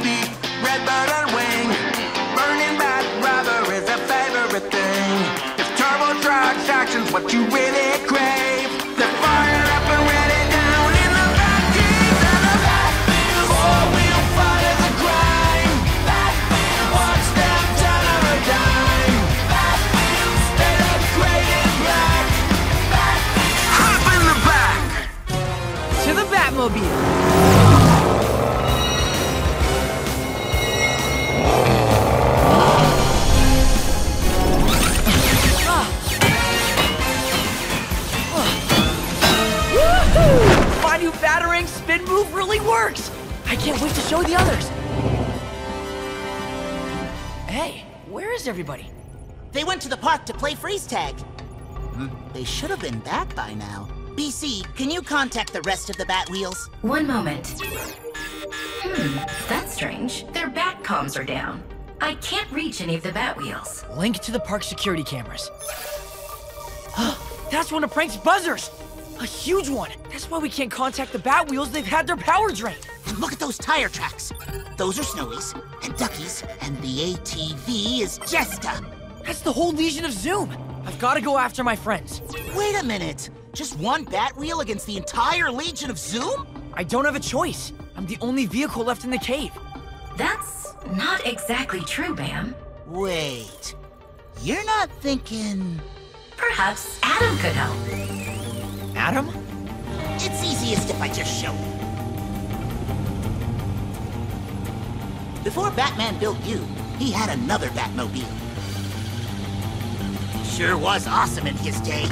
beat, Redbird and Wing. Burning Bat Rubber is a favorite thing. If turbocharged action's what you really crave, they're fired up and ready down in the Batcave. And the Batwheels, four-wheel fighters a grind. Batwheels, watch them turn on a dime. Batwheels, they look great in black. Batwheels, hop in the back. To the Batmobile. My new Batarang spin move really works! I can't wait to show the others! Hey, where is everybody? They went to the park to play freeze tag. They should have been back by now. BC, can you contact the rest of the Batwheels? One moment. That's strange. Their bat comms are down. I can't reach any of the Batwheels. Link to the park security cameras. That's one of Prank's buzzers! A huge one! That's why we can't contact the Batwheels. They've had their power drained. And look at those tire tracks. Those are Snowy's and Ducky's, and the ATV is Jesta. That's the whole Legion of Zoom. I've got to go after my friends. Wait a minute. Just one Batwheel against the entire Legion of Zoom? I don't have a choice. I'm the only vehicle left in the cave. That's not exactly true, Bam. Wait. You're not thinking... Perhaps Adam could help. Adam? It's easiest if I just show you. Before Batman built you, he had another Batmobile. Sure was awesome in his day.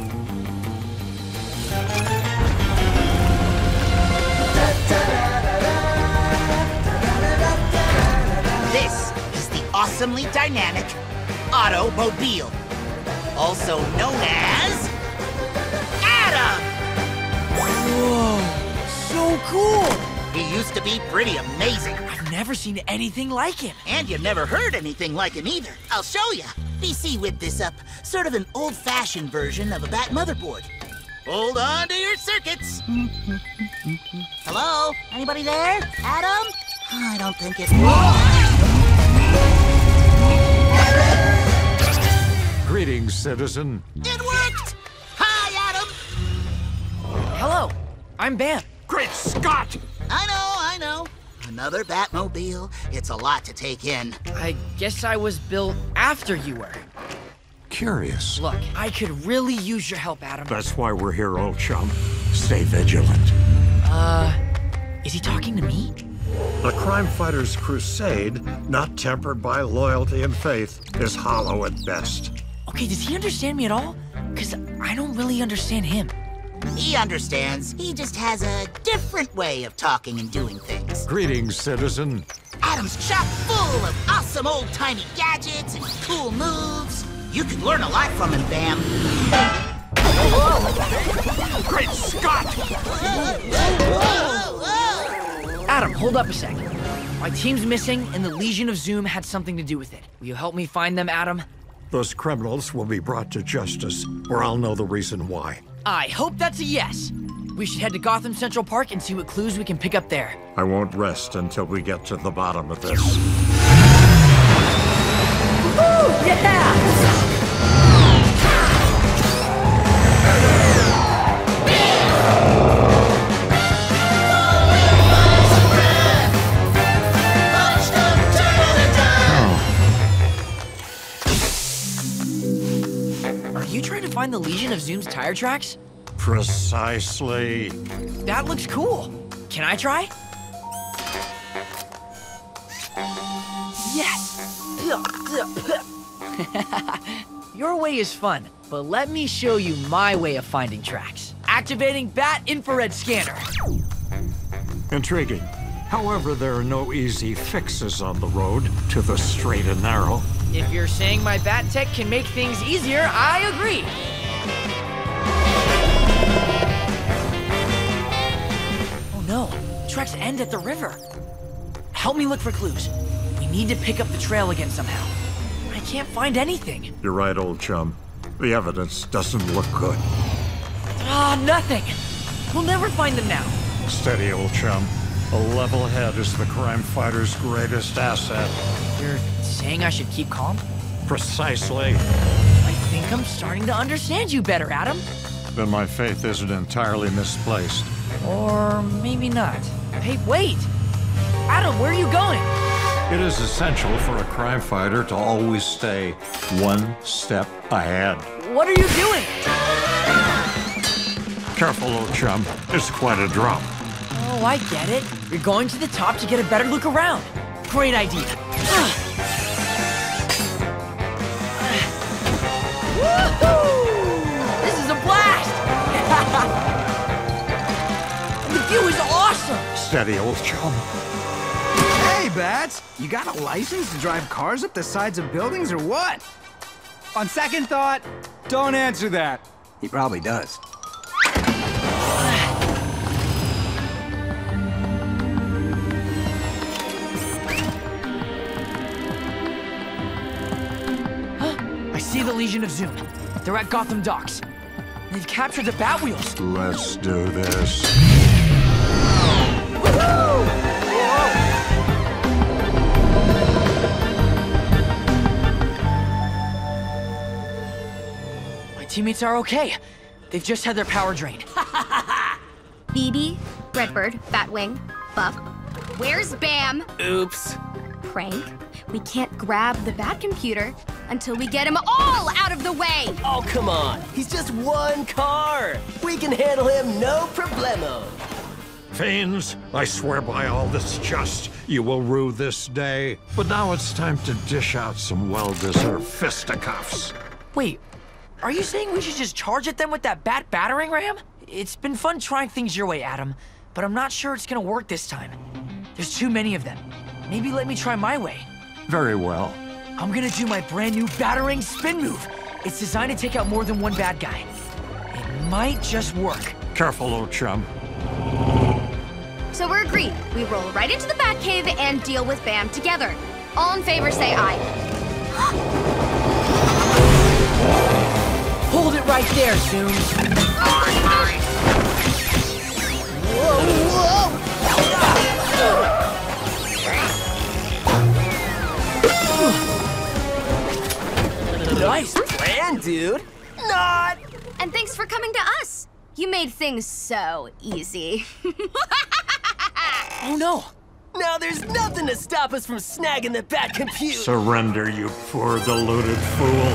This is the awesomely dynamic Automobile, also known as Adam! Whoa, so cool! He used to be pretty amazing. I've never seen anything like him. And you've never heard anything like him either. I'll show you. BC whipped this up, sort of an old-fashioned version of a Bat motherboard. Hold on to your circuits. Hello? Anybody there? Adam? I don't think it... Greetings, citizen. It worked! Hi, Adam! Hello, I'm Bam. Great Scott! I know. Another Batmobile. It's a lot to take in. I guess I was built after you were. Curious. Look, I could really use your help, Adam. That's why we're here, old chum. Stay vigilant. Is he talking to me? The crime fighter's crusade, not tempered by loyalty and faith, is hollow at best. Okay, does he understand me at all? Because I don't really understand him. He understands. He just has a different way of talking and doing things. Greetings, citizen. Adam's chock full of awesome old-timey gadgets and cool moves. You can learn a lot from him, Bam. Great Scott! Adam, hold up a sec. My team's missing, and the Legion of Zoom had something to do with it. Will you help me find them, Adam? Those criminals will be brought to justice, or I'll know the reason why. I hope that's a yes. We should head to Gotham Central Park and see what clues we can pick up there. I won't rest until we get to the bottom of this. Woo! Yeah! Are you trying to find the Legion of Zoom's tire tracks? Precisely. That looks cool. Can I try? Yes! Your way is fun, but let me show you my way of finding tracks. Activating Bat Infrared Scanner. Intriguing. However, there are no easy fixes on the road to the straight and narrow. If you're saying my Bat Tech can make things easier, I agree. Oh no, tracks end at the river. Help me look for clues. We need to pick up the trail again somehow. I can't find anything. You're right, old chum. The evidence doesn't look good. Ah, nothing. We'll never find them now. Steady, old chum. A level head is the crime fighter's greatest asset. You're saying I should keep calm? Precisely. I think I'm starting to understand you better, Adam. Then my faith isn't entirely misplaced. Or maybe not. Hey, wait! Adam, where are you going? It is essential for a crime fighter to always stay one step ahead. What are you doing? Careful, old chum. It's quite a drop. Oh, I get it. You're going to the top to get a better look around. Great idea. Woohoo! This is a blast! The view is awesome! Steady, old chum. Hey, Bats! You got a license to drive cars up the sides of buildings or what? On second thought, don't answer that. He probably does. I see the Legion of Zoom. They're at Gotham Docks. They've captured the Batwheels. Let's do this. My teammates are okay. They've just had their power drained. BB, Redbird, Batwing, Buff. Where's Bam? Oops. Crank. We can't grab the Batcomputer until we get him all out of the way! Oh, come on. He's just one car. We can handle him no problemo. Fiends, I swear by all that's just, you will rue this day. But now it's time to dish out some well-deserved fisticuffs. Wait, are you saying we should just charge at them with that bat battering ram? It's been fun trying things your way, Adam, but I'm not sure it's gonna work this time. There's too many of them. Maybe let me try my way. Very well. I'm gonna do my brand new battering spin move. It's designed to take out more than one bad guy. It might just work. Careful, old chum. So we're agreed. We roll right into the Batcave and deal with Bam together. All in favor say aye. Hold it right there, Zoom. Nice plan, dude. Not. And thanks for coming to us. You made things so easy. Oh no! Now there's nothing to stop us from snagging the Batcomputer. Surrender, you poor deluded fool.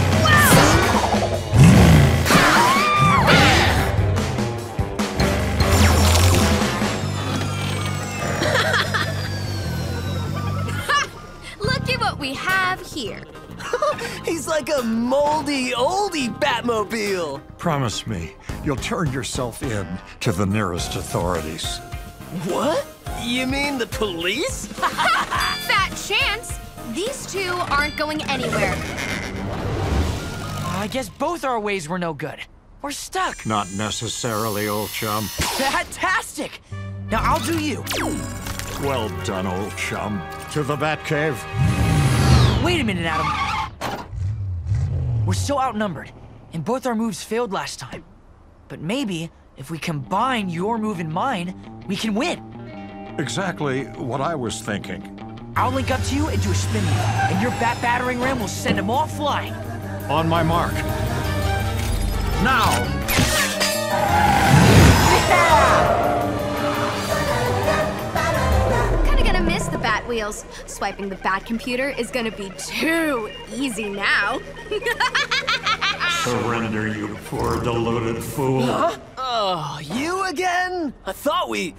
Look at what we have here. He's like a moldy oldie Batmobile. Promise me, you'll turn yourself in to the nearest authorities. What? You mean the police? Fat chance. These two aren't going anywhere. I guess both our ways were no good. We're stuck. Not necessarily, old chum. Fantastic! Now I'll do you. Well done, old chum. To the Batcave. Wait a minute, Adam. We're so outnumbered, and both our moves failed last time. But maybe, if we combine your move and mine, we can win. Exactly what I was thinking. I'll link up to you and do a spin move, and your bat battering ram will send them all flying. On my mark. Now! Kinda gonna miss the Batwheels. Swiping the Batcomputer is gonna be too easy now. Surrender, you poor deluded fool. Huh? Oh, you again? I thought we...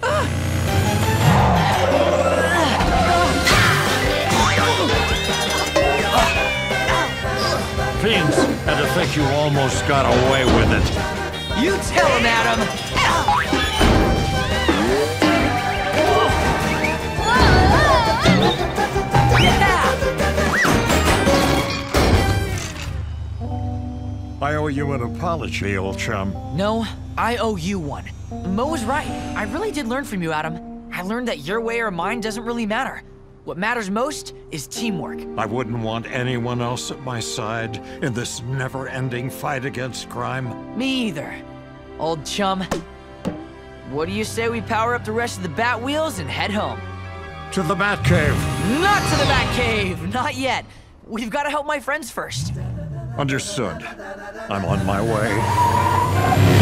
Fiends, had to think you almost got away with it. You tell him, Adam! I owe you an apology, old chum. No, I owe you one. Mo was right. I really did learn from you, Adam. I learned that your way or mine doesn't really matter. What matters most is teamwork. I wouldn't want anyone else at my side in this never-ending fight against crime. Me either, old chum. what do you say we power up the rest of the Batwheels and head home? To the Batcave. Not to the Batcave! Not yet. We've got to help my friends first. Understood. I'm on my way.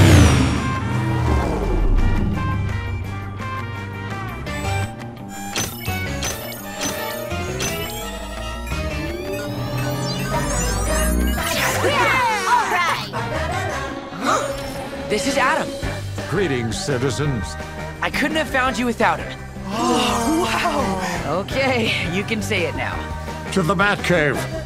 This is Adam. Greetings, citizens. I couldn't have found you without him. Oh, wow! Okay, you can say it now. To the Batcave.